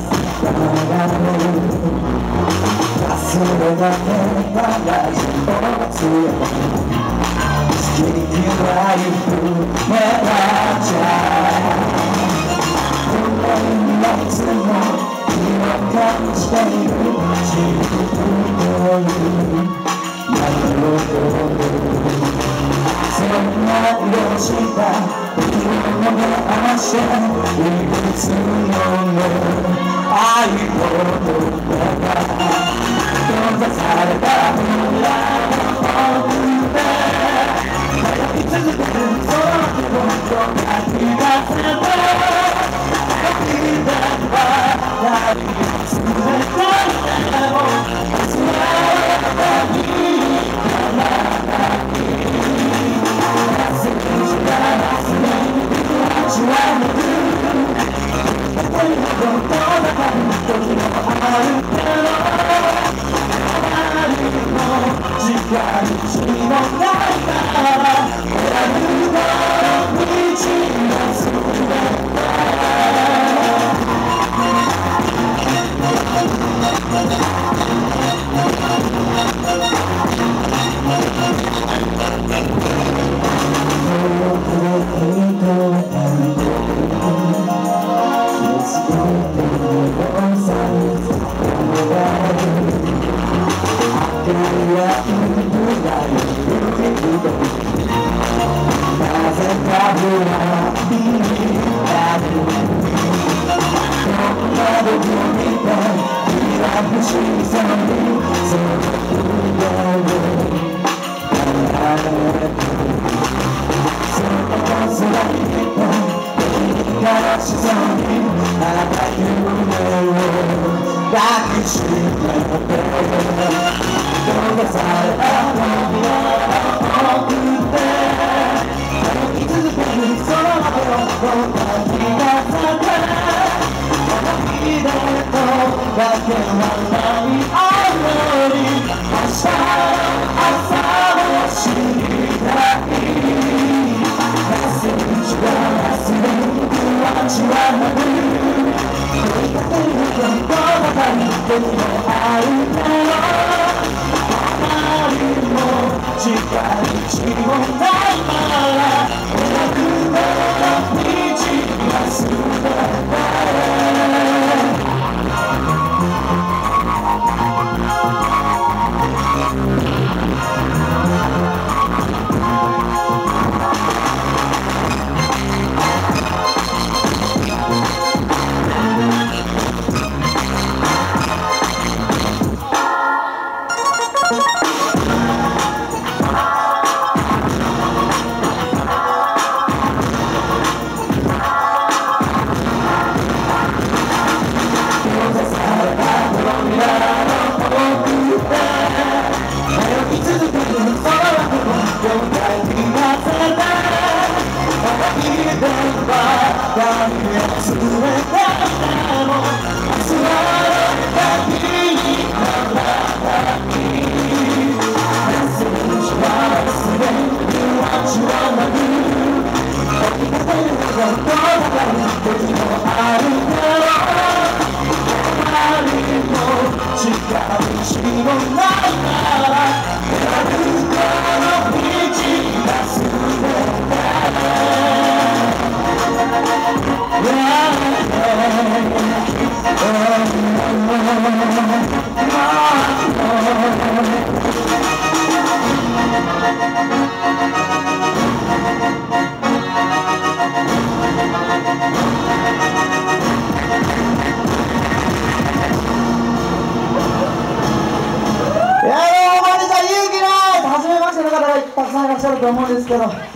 忘れだけがラジオを強い好きにはゆくめらちゃいつも気を感じている自分になるほどそんな色した色の足いくつもの愛を閉ざされた村の奥で迷い続けるその気持ちをかき出せた時だは何を全てでも忘れたにならない忘れじゃ忘れに知らぬどこにもどこだか時もあるけど時間もないから選ぶの道がすべてたくさんいらっしゃると思うんですけど